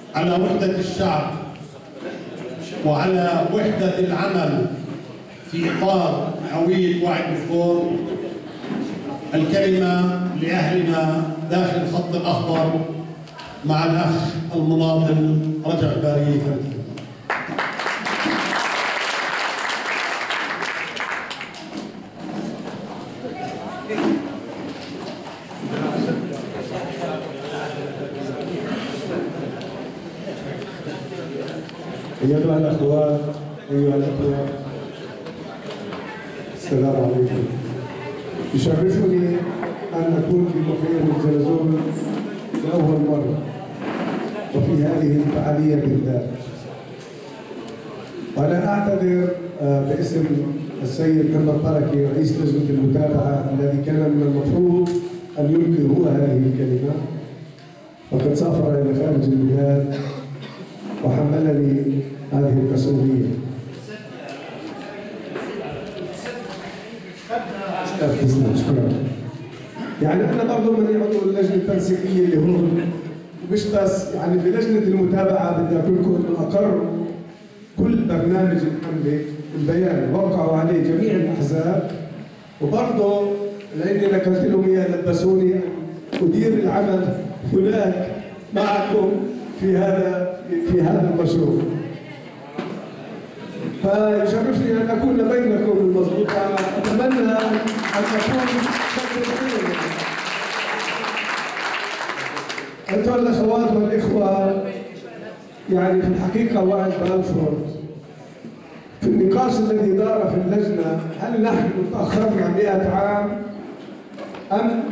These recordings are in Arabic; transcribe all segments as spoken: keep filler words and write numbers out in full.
على وحدة الشعب وعلى وحدة العمل في إطار هوية وعي بلفور. الكلمة لأهلنا داخل الخط الأخضر مع الأخ المناضل رجب باري. أيها الأخوات، أيها الأخوات، السلام عليكم. يشرفني أن أكون في مخيم الزلزول لأول مرة وفي هذه الفعالية بالذات. وأنا أعتذر باسم السيد محمد بركي رئيس لجنة المتابعة الذي كان من المفروض أن يلقي هو هذه الكلمة، وقد سافر إلى خارج البلاد وحملني هذه المسؤولية. شكرا. يعني أنا برضه ماني عضو اللجنة التنسيقية اللي هون، مش بس يعني بلجنة المتابعة بدي أقول لكم إنه أقر كل برنامج الحملة البيان وقعوا عليه جميع الأحزاب، وبرضه لأني نقلت لهم إياه لبسوني أدير العمل هناك معكم في هذا في هذا المشروع. فيشرفني ان اكون بينكم المضبوط. اتمنى ان اكون شكل خير. ايها الاخوات والاخوه، يعني في الحقيقه وعد بلفور في النقاش الذي دار في اللجنه، هل نحن تاخرنا مئة عام ام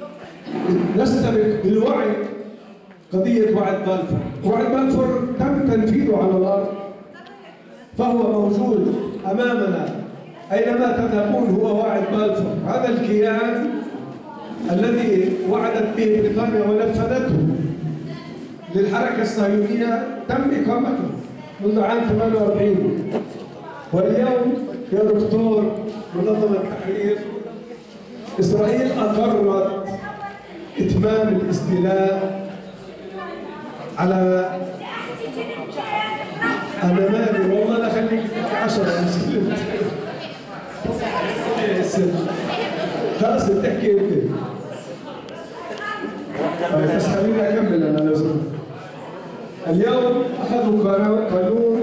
نستبق بالوعي قضيه وعد بلفور؟ وعد بلفور تم تنفيذه على الارض، فهو موجود أمامنا أينما تذهبون. هو وعد بلفور، هذا الكيان الذي وعدت به بريطانيا ونفذته للحركة الصهيونية تم إقامته منذ عام ثمانية وأربعين. واليوم يا دكتور منظمة التحرير، إسرائيل أقرت إتمام الاستيلاء على أنا مالي والله لا خليك عشرة مسلمين. خلاص تحكي أنت. بس خليني أكمل أنا لو سمحت. اليوم أخذوا قانون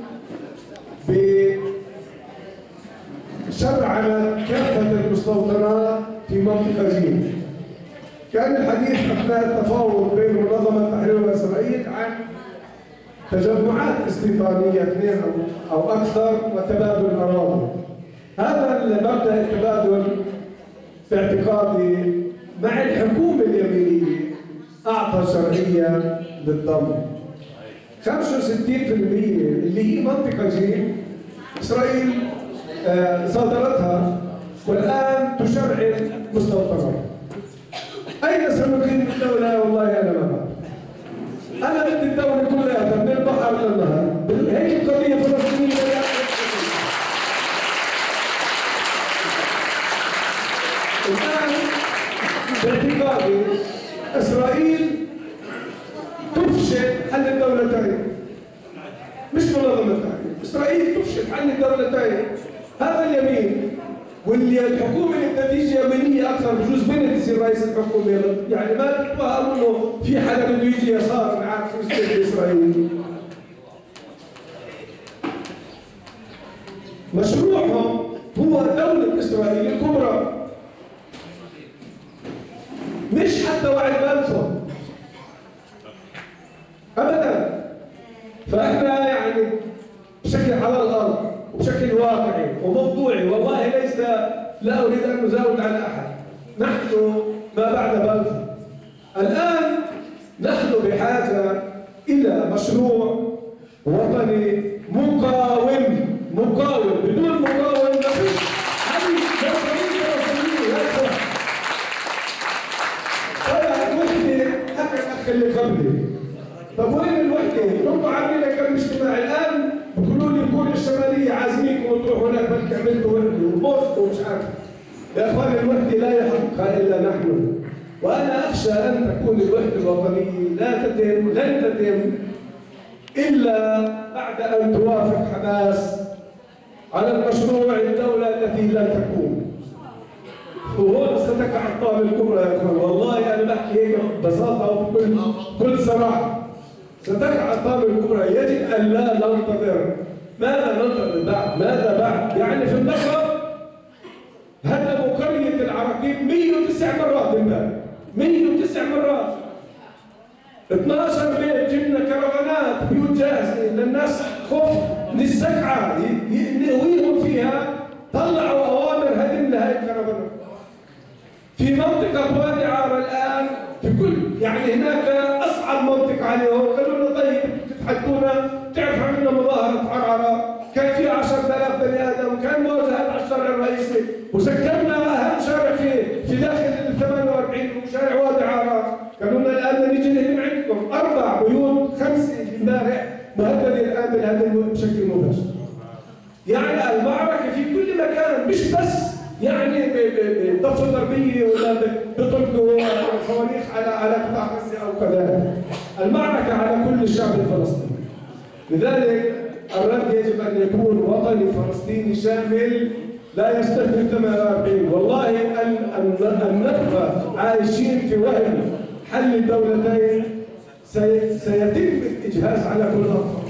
بشرع على كافة المستوطنات في منطقة جيم. كان الحديث أثناء التفاوض بين منظمة التحرير وإسرائيل عن تجمعات استيطانية اثنين أو أكثر وتبادل الأراضي. هذا المبدأ التبادل باعتقادي مع الحكومة اليمينية أعطى شرعية للضم. خمسة وستين بالمئة اللي هي منطقة جيم إسرائيل صادرتها والآن تشرعن مستوطنات. أين سنقيم الدولة؟ والله أنا ما بعرف. أنا بدي الدولة كلها من البحر للنهر، هيك القضية فلسطينية. الآن باعتقادي إسرائيل تفشل حل الدولتين، مش منظمة التحرير، إسرائيل تفشل حل الدولتين. هذا اليمين واللي الحكومة اللي تيجي يمينية أكثر بجوز بنت تصير رئيس الحكومة، يعني ما تتفهموا إنه في حدا بده يجي يسار معك في إسرائيل. مشروعهم هو دولة إسرائيل الكبرى، مش حتى وعد بلفور أبدا. فإحنا يعني بشكل على الأرض وبشكل واقعي وموضوعي، والله ليس لا أريد أن أزاود على أحد، نحن ما بعد بلفور. الآن نحن بحاجة إلى مشروع وطني مقاوم. مقاوم، بدون مقاوم ما فيش هذه جمهورية وطنية. طلع الوحدة حكى الأخ اللي قبلي. طب وين الوحدة؟ انتم عاملين كم اجتماع الآن بيقولوا لي كوريا الشمالية عازمينكم وتروحوا هناك بلكي عملتوا وحدة وبوست ومش عارف. يا اخوان الوحدة لا يحققها إلا نحن. وأنا أخشى أن تكون الوحدة الوطنية لا تتم لن تتم إلا بعد أن توافق حماس على المشروع الدولة التي لن تكون. وهون ستقع الطامة الكبرى يا اخوان، والله انا بحكي هيك ببساطه وبكل كل صراحه. ستقع الطامة الكبرى، يجب ان لا ننتظر. ماذا ننتظر بعد؟ ماذا بعد؟ يعني في النصر هدموا قرية العراقيب مئة وتسع مرات امبارح، مئة وتسع مرات. اثني عشر بيت جبنا كرفانات، بيوت جاهزة للناس خوف من السكعة نقويهم فيها، طلعوا أوامر هدم لهي الكرفانات. في منطقة وادي عارة الآن في كل يعني هناك أصعب منطقة عليهم، قالوا لنا طيب تتحدونا تعرف عملنا مظاهرة عرعرة كان فيها عشرة آلاف بني آدم وكان موجهات على الشارع الرئيسي وسكرنا أهم شارع في في داخل ال ثمانية وأربعين وشارع وادي عارة، قالوا لنا الآن نجي نهدم عندكم أربع بيوت خمسة امبارح مهددة الآن بالهدم بشكل مباشر. يعني المعركة في كل مكان، مش بس يعني بضفة ضربية ولا بيطلقوا صواريخ على على قطاع غزة أو كذلك. المعركة على كل الشعب الفلسطيني. لذلك الرد يجب أن يكون وطني فلسطيني شامل لا يستهدف ثمانية وأربعين. والله أن أن نبقى عايشين في وهم حل الدولتين سيتم الإجهاز على كل الأطراف.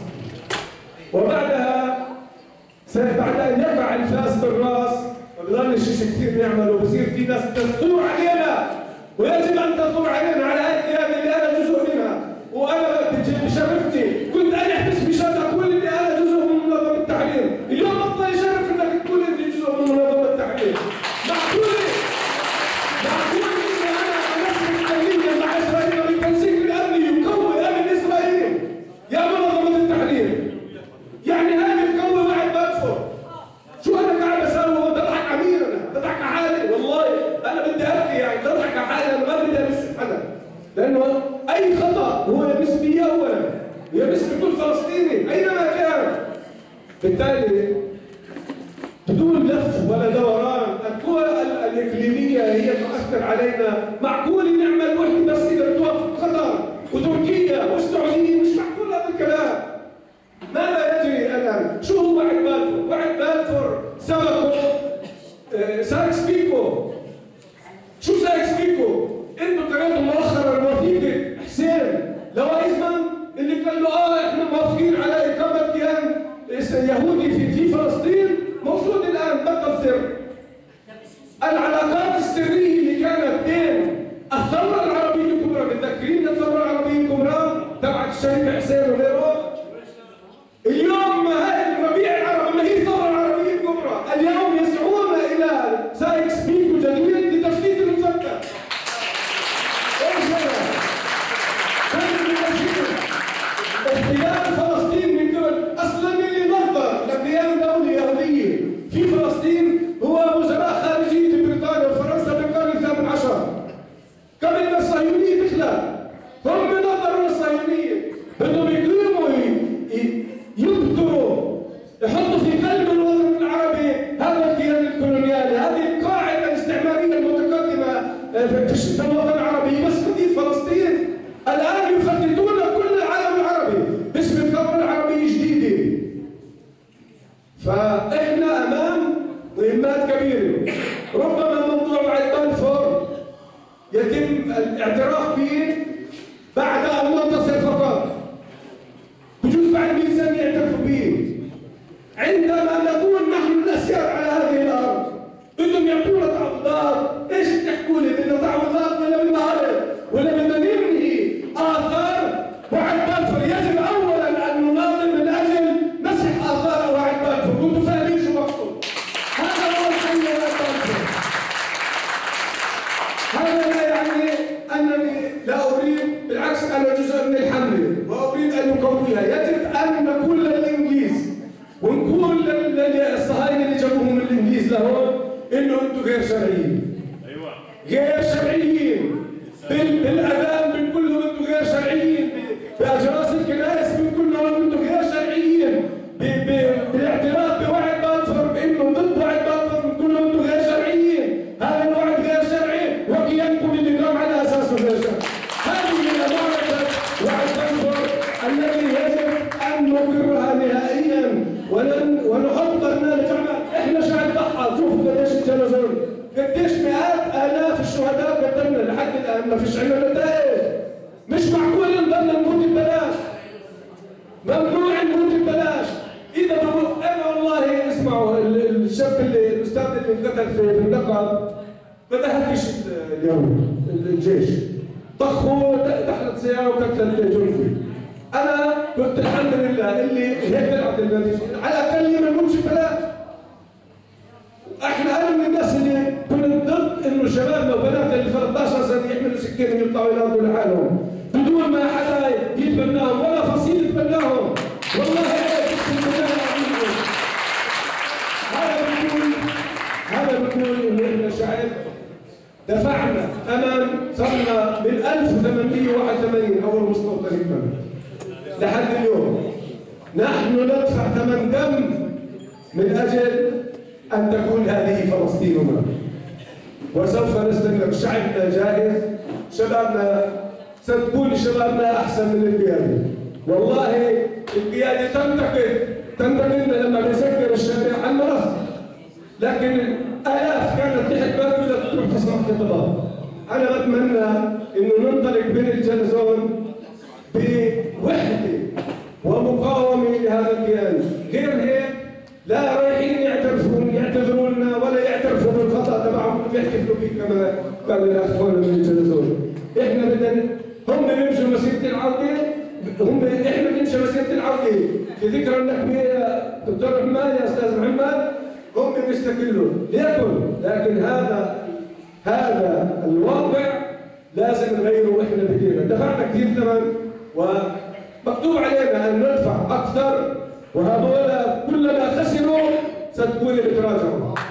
وبعدها بعد أن يقع الفاس بالراس وبظل الشيء كثير نعمل وبصير في ناس تثور علينا، ويجب أن تثور علينا على هاي القيادة اللي أنا جزء منها، وأنا بشرفتي كنت أنا أحبس مشان أقول إني أنا جزء من منظمة التحرير، اليوم أفضل يشرف إنك تقول إني جزء من منظمة التحرير. معقول معقول إني أنا أمسك أمنيا مع إسرائيل والتنسيق الأمني يقوي أمن إسرائيل يا منظمة التحرير؟ يعني هاي بتقوي واحد بلفور. شو أنا قاعد أسوي؟ بضحك على مين أنا؟ بضحك على حالي، والله أنا بدي أبكي يعني بضحك على حالي، أنا ما بدي أمس حدا. لأنه أي خطأ هو يمس بي أولاً، ويمس بكل فلسطيني أينما كان. بالتالي بدون لف ولا دوران، القوى الإقليمية هي تؤثر علينا. معقول نعمل وحدة بس إذا توافق قطر وتركيا والسعودية؟ مش معقول هذا الكلام. ماذا يجري الآن؟ شو هو وعد بلفور؟ وعد بلفور سبقه آه سايكس بيكو. شو سايكس بيكو؟ انتوا قريتوا مؤخرا وثيقة حسين لوايزمان اللي قال له اه احنا موافقين على إقامة كيان يهودي في في فلسطين، موجود الآن بطل سر. العلاقات السرية اللي كانت بين الثورة العربية الكبرى، متذكرين الثورة العربية الكبرى تبعت الشريف حسين وغيره؟ اليوم هاي الربيع العربي ما هي الثورة العربية الكبرى، اليوم يسعون إلى سايكس بيكو جديد لتشتيت المسكر. ايش هذا؟ احتلال فلسطين من قبل اصلا اللي نظر لقيام دولة يهودية في فلسطين هو وزراء خارجية بريطانيا وفرنسا بالقرن الثامن عشر. قبل ما الصهيونية تخلق هم نظروا للصهيونية بدهم يقيموا يبتروا يحطوا في قلب الوطن العربي هذا الكيان الكولونيالي، هذه القاعدة الاستعمارية المتقدمة في الوطن العربي، بس قضية فلسطين الآن يخططون كل العالم العربي باسم الثورة العربية الجديدة. فإحنا أمام مهمات كبيرة. ربما موضوع وعد بلفور يتم الاعتراف به بعد أن ننتصر فقط، بجوز بعد مئة سنة يعترفوا به. عندما نكون نحن الأسياد على هذه الأرض بدهم يعطونا تعويضات. ايش بتحكوا لي؟ بدنا تعويضات ولا بدنا عرض ولا بدنا ننهي آثار وعد بلفور؟ يجب أولاً أن نناضل من أجل مسح آثار وعد بلفور. كنتوا فاهمين شو مقصود؟ هذا هو الحل وعد بلفور. هذا لا يعني أنني لا أريد، بالعكس أنا جزء من الحملة وأريد أن نقويها. يجب أن نقول للإنجليز ونقول للصهاينة اللي جابوهم الإنجليز لهون إنه أنتم غير شرعيين. أيوة. غير شرعيين. بالأذان بنقول لهم أنتم غير شرعيين، بأجراس الكنائس بنقول لهم أنتم غير شرعيين، بالاعتراف بوعد بلفور بأنه ضد وعد بلفور بنقول لهم أنتم غير شرعيين. هذا الوعد غير شرعي وقيامكم اللي قام على أساسه غير شرعي. هذه هي معركة وعد بلفور الذي يجب المعتقد ما ذهبش اليوم الجيش، طخوا دخلت سياره وقتلت جندي. انا كنت الحمد لله اللي هيك طلعت النتيجه، على الاقل ما نموتش ببلاش. احنا انا من الناس اللي كنت ضد انه شبابنا وبناتنا اللي ثلاث عشر سنه يحملوا سكين ويطلعوا يناضلوا لحالهم بدون ما حدا يتبناهم ولا فصيل يتبناهم. والله اقسم بالله العظيم هذا بيقول هذا بيقول انه احنا شعب دفعنا امام صرنا من ألف وثمانمئة وواحد وثمانين اول مستوطن يكمل لحد اليوم. نحن ندفع ثمن دم من اجل ان تكون هذه فلسطيننا، وسوف نستمر. شعبنا جاهز، شبابنا ستكون شبابنا احسن من القياده. والله القياده تنتقد تنتقدنا لما بنسكر الشارع على المنصه، لكن الاف كانت تحت بلد تروح تسمع خطابات. انا بتمنى انه ننطلق بين الجلزون بوحده ومقاومه لهذا الكيان، غير هيك لا رايحين يعترفون يعتذروا لنا ولا يعترفوا بالخطا تبعهم بيحتفلوا فيه كما قال الاخوان من الجلزون. احنا بدنا هم يمشوا مسيره العوده، هم احنا بنمشي مسيره العوده في ذكرى النكبه يا دكتور محمد يا استاذ محمد، هم بيستقلوا ليكن، لكن هذا هذا الواقع لازم نغيره واحنا بايدينا. دفعنا كثير ثمن ومكتوب علينا ان ندفع اكثر، وهذول كلما خسروا ستكون بتراجعوا.